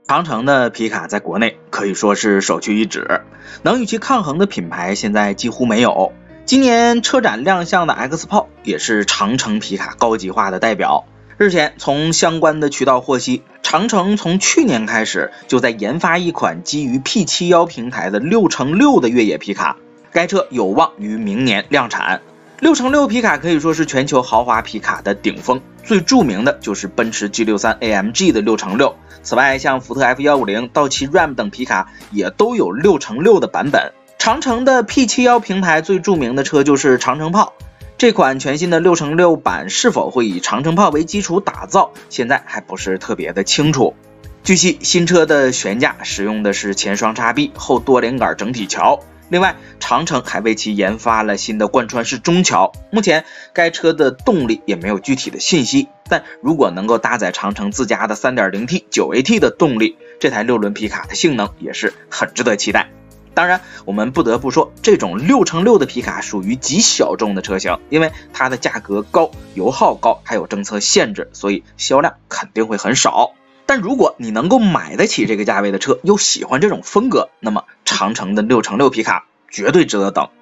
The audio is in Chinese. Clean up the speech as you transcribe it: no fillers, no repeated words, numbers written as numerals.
长城的皮卡在国内可以说是首屈一指，能与其抗衡的品牌现在几乎没有。今年车展亮相的 X 炮也是长城皮卡高级化的代表。日前从相关的渠道获悉，长城从去年开始就在研发一款基于 P71 平台的6×6的越野皮卡，该车有望于明年量产。6×6皮卡可以说是全球豪华皮卡的顶峰，最著名的就是奔驰 G63 AMG 的6×6。此外，像福特 F150、道奇 Ram 等皮卡也都有6×6的版本。长城的 P71 平台最著名的车就是长城炮，这款全新的6×6版是否会以长城炮为基础打造，现在还不是特别的清楚。据悉，新车的悬架使用的是前双叉臂后多连杆整体桥。另外，长城还为其研发了新的贯穿式中桥。目前该车的动力也没有具体的信息，但如果能够搭载长城自家的 3.0T 9AT 的动力，这台6轮皮卡的性能也是很值得期待。当然，我们不得不说，这种6×6的皮卡属于极小众的车型，因为它的价格高、油耗高，还有政策限制，所以销量肯定会很少。但如果你能够买得起这个价位的车，又喜欢这种风格，那么长城的6×6皮卡绝对值得等。